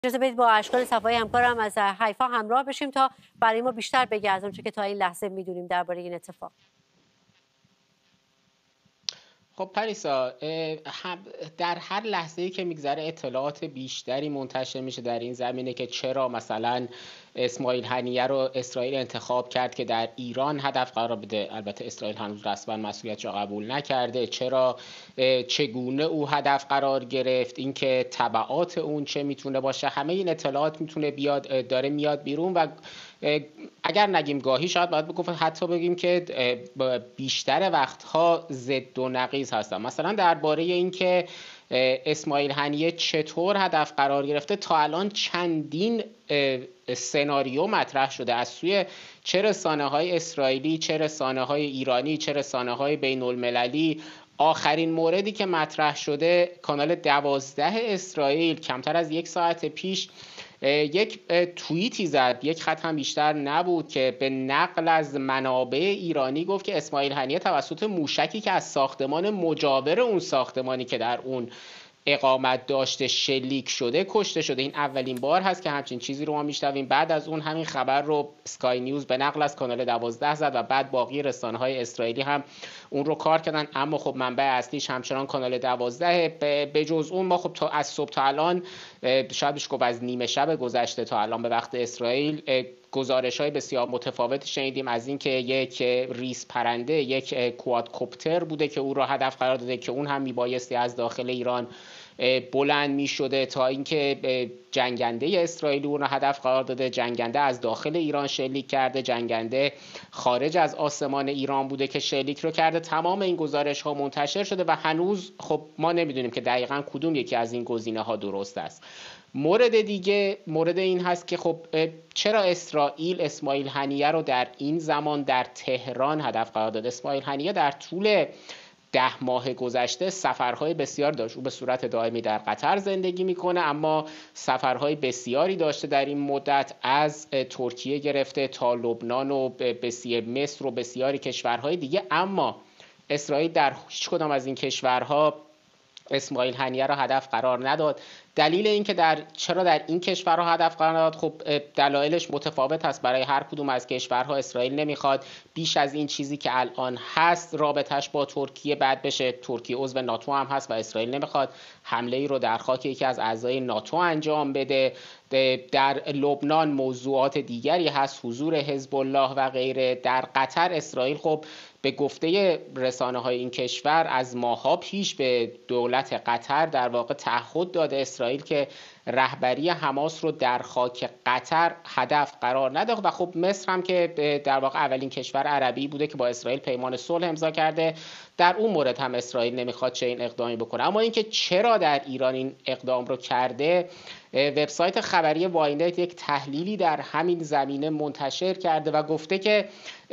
اجازه بدید با اشکان صفایی همکارم از حیفا همراه بشیم تا برای ما بیشتر بگه از اونچه که تا این لحظه میدونیم درباره این اتفاق. خب پریسا، در هر لحظه‌ای که میگذره اطلاعات بیشتری منتشر میشه در این زمینه که چرا مثلا اسماعیل هنیه رو اسرائیل انتخاب کرد که در ایران هدف قرار بده. البته اسرائیل هنوز رسما مسئولیتش رو قبول نکرده. چگونه او هدف قرار گرفت، اینکه تبعات اون چه میتونه باشه، همه این اطلاعات میتونه داره میاد بیرون و اگر نگیم گاهی شاید باید بگم حتی بگیم که بیشتر وقتها ضد و نقیض هستن. مثلا درباره اینکه اسماعیل هنیه چطور هدف قرار گرفته تا الان چندین سناریو مطرح شده از سوی چه رسانه‌های اسرائیلی، چه رسانه‌های ایرانی، چه رسانه‌های بین‌المللی. آخرین موردی که مطرح شده، کانال 12 اسرائیل کمتر از یک ساعت پیش یک توییتی زد، یک خط هم بیشتر نبود، که به نقل از منابع ایرانی گفت که اسماعیل هنیه توسط موشکی که از ساختمان مجاور اون ساختمانی که در اون اقامت داشته شلیک شده کشته شده. این اولین بار هست که همچین چیزی رو ما میشنویم. بعد از اون همین خبر رو اسکای نیوز به نقل از کانال 12 زد و بعد باقی رسانه‌های اسرائیلی هم اون رو کار کردن، اما خب منبع اصلیش همچنان کانال 12. به جز اون ما خب تا از صبح تا الان، شاید بشه گفت از نیمه شب گذشته تا الان به وقت اسرائیل، گزارش‌های بسیار متفاوتی شنیدیم از اینکه یک ریس پرنده، یک کوادکوپتر بوده که او را هدف قرار داده که اون هم میبایستی از داخل ایران بلند می شده، تا اینکه جنگنده اسرائیلی اون رو هدف قرار داده. جنگنده از داخل ایران شلیک کرده، جنگنده خارج از آسمان ایران بوده که شلیک رو کرده. تمام این گزارش ها منتشر شده و هنوز خب ما نمیدونیم که دقیقاً کدوم یکی از این گزینه ها درست است. مورد دیگه مورد این هست که خب چرا اسرائیل اسماعیل هنیه رو در این زمان در تهران هدف قرار داد؟ اسماعیل هنیه در طول 10 ماه گذشته سفرهای بسیار داشت. او به صورت دائمی در قطر زندگی میکنه، اما سفرهای بسیاری داشته در این مدت، از ترکیه گرفته تا لبنان و مصر و بسیاری کشورهای دیگه. اما اسرائیل در هیچ کدام از این کشورها اسماعیل هنیه را هدف قرار نداد. دلیل اینکه چرا در این کشورها هدف قرار نداد، خب دلایلش متفاوت است برای هر کدوم از کشورها. اسرائیل نمیخواد بیش از این چیزی که الان هست رابطش با ترکیه بد بشه. ترکیه عضو ناتو هم هست و اسرائیل نمیخواد حمله ای رو در خاک یکی از اعضای ناتو انجام بده. در لبنان موضوعات دیگری هست، حضور حزب الله و غیره. در قطر اسرائیل خب به گفته رسانه‌های این کشور از ماه‌ها پیش به دولت قطر در واقع تعهد داده اسرائیل که رهبری حماس رو در خاک قطر هدف قرار نداد. و خب مصر هم که در واقع اولین کشور عربی بوده که با اسرائیل پیمان صلح امضا کرده، در اون مورد هم اسرائیل نمیخواد چه این اقدامی بکنه. اما اینکه چرا در ایران این اقدام رو کرده، وبسایت خبری واینت یک تحلیلی در همین زمینه منتشر کرده و گفته که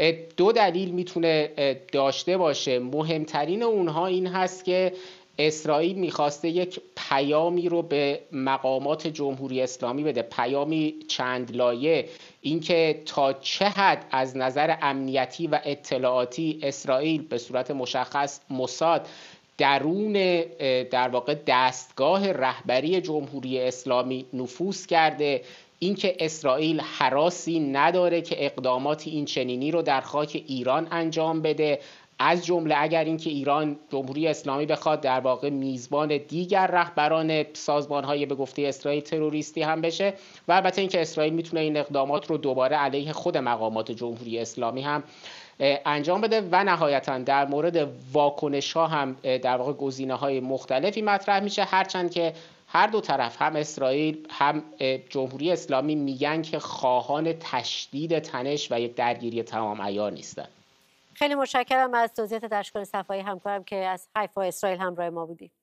2 دلیل میتونه داشته باشه. مهمترین اونها این هست که اسرائیل میخواسته یک پیامی رو به مقامات جمهوری اسلامی بده، پیامی چند لایه، اینکه تا چه حد از نظر امنیتی و اطلاعاتی اسرائیل به صورت مشخص موساد درون در واقع دستگاه رهبری جمهوری اسلامی نفوذ کرده، اینکه اسرائیل هراسی نداره که اقداماتی این چنینی رو در خاک ایران انجام بده، از جمله اگر اینکه ایران جمهوری اسلامی بخواد در واقع میزبان دیگر رهبران سازمان‌های به گفته اسرائیل تروریستی هم بشه، و البته اینکه اسرائیل میتونه این اقدامات رو دوباره علیه خود مقامات جمهوری اسلامی هم انجام بده. و نهایتاً در مورد واکنش‌ها هم در واقع گزینه‌های مختلفی مطرح میشه، هرچند که هر دو طرف، هم اسرائیل هم جمهوری اسلامی، میگن که خواهان تشدید تنش و یک درگیری تمام عیار نیستن. خیلی متشکرم از توضیحات اشکان صفایی همکارم که از حیفا اسرائیل همراه ما بودی.